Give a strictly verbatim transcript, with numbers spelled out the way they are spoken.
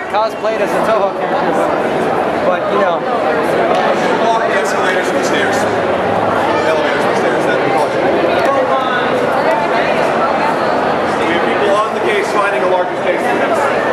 cosplayed as a Touhou character, but, but you know. Walk the escalators and the stairs. Elevators and the stairs, that'd be fun. We have people on the case finding a larger case than us.